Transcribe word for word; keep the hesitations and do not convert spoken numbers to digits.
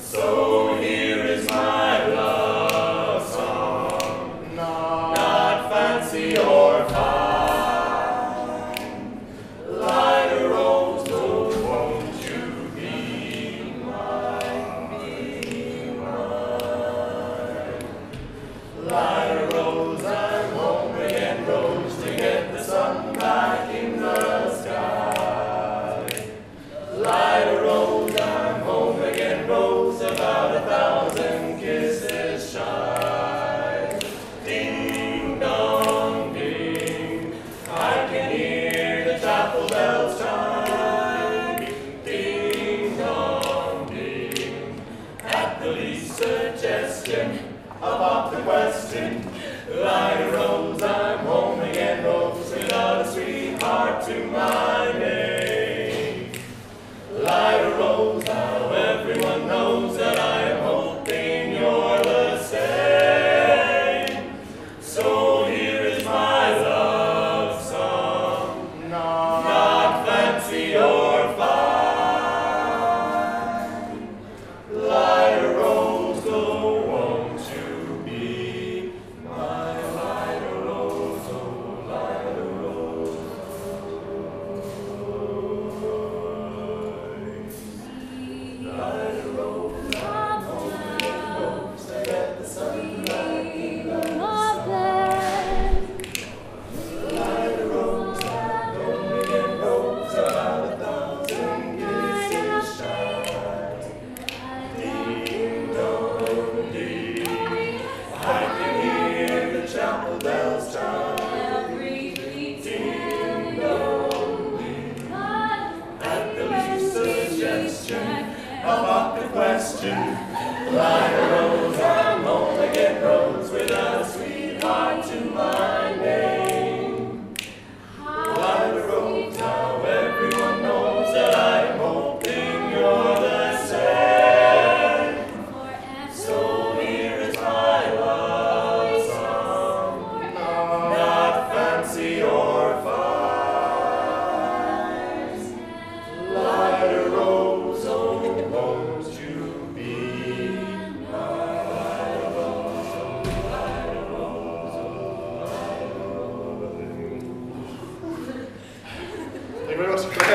So here is my love song, not fancy or fine. Lida Rose, oh, won't you be mine, be mine. Lida Rose, I'm home again, Rose, to get the sun back in the sky. Lida Rose, I'm home again, Rose, about a thousand kisses shy. Ding dong ding, I can hear the chapel bells chime. Ding dong ding, at the least suggestion about the question. Lida Rose, I'm home again, Rose, without a sweetheart to my name. Lida Rose, now everyone knows that I am hoping you're the same. So here is my love song, not fancy or fine. Lida Rose, oh, won't you be my Lida Rose, oh, Lida Rose. Lida Rose, I'm home again, Rose, to get the sunlight in the sky. Lida Rose, I'm home again, Rose, about a thousand kisses shy. Ding dong ding, I can hear the chapel bells chime. Ding dong ding, at the least suggestion about the question. Lida Rose, I'm home again, Rose, without a sweetheart to my name. Lida Rose, now everyone knows that I am hoping you're the same. So here is my love song, not fancy or fine. Lida Rose, oh, won't you be my Lida Rose, oh, Lida Rose, oh, Lida Rose. Thank you very much.